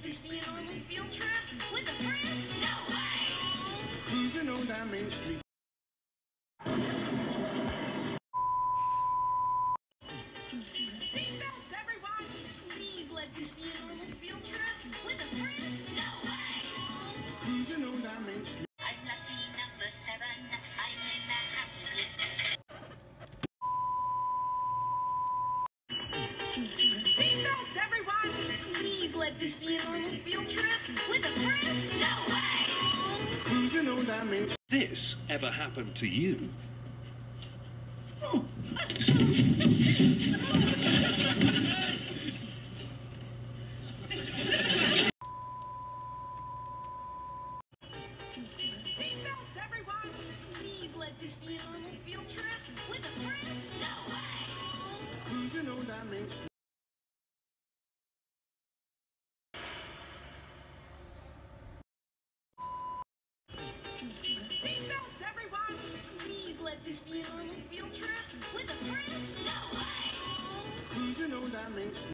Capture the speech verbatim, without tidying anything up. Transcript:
this be a normal field trip? With a friend? No way! Cruising on down Main Street. Seatbelts, everyone! Please let this be a normal field trip? With a friend? No way! Cruising on down Main Street. I'm lucky number seven. I'm in the happy. Seatbelts, everyone! Please let this be a normal field trip? With a friend? No way! Cruising on down Main Street. This ever happened to you? Seatbelts, everyone! Please let this be a normal field trip? With a friend? No way! Cruising on down Main Street. Seatbelts, everyone! Please let this be a normal field trip? With a friend? No way! Cruising on down Main Street.